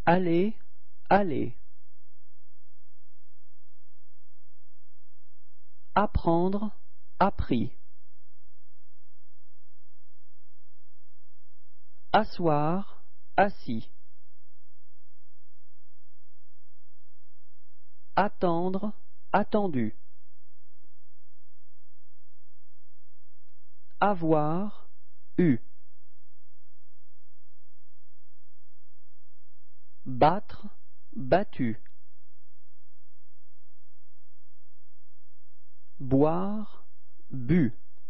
aller, aller. Apprendre, appris. Asseoir, assis. Attendre, attendu. Avoir, eu. Battre, battu. Boire, bu.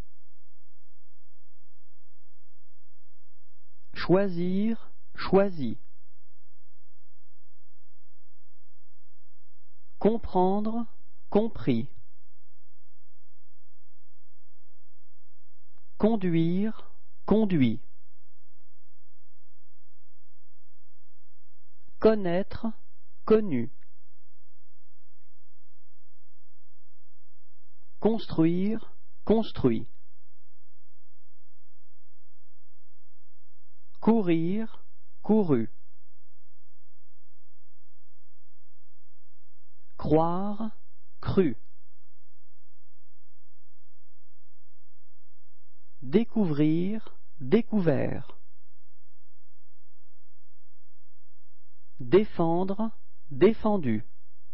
Choisir, choisi. Comprendre, compris. Conduire, conduit. Connaître, connu. Construire, construit. Courir, couru. Croire, cru. Découvrir, découvert. Défendre, défendu.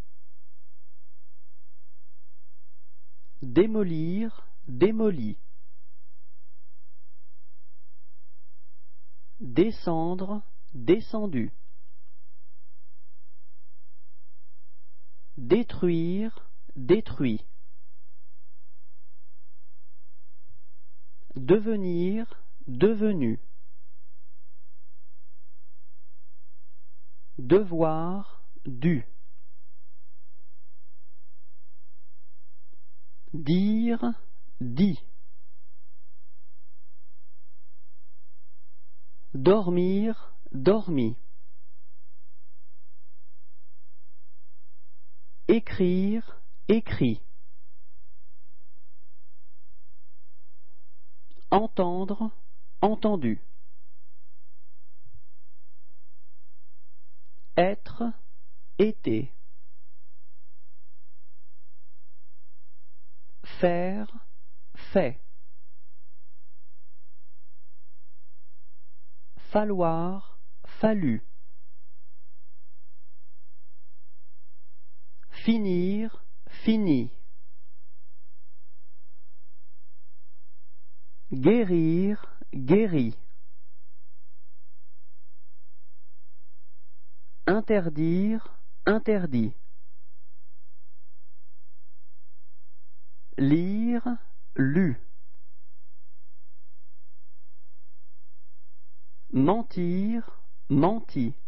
Démolir, démoli. Descendre, descendu. Détruire, détruit. Devenir, devenu. Devoir, dû. Dire, dit. Dormir, dormi. Écrire, écrit. Entendre, entendu. Être, été. Faire, fait. Falloir, fallu. Finir, fini. Guérir, guéri. Interdire, interdit. Lire, lu. Mentir, menti.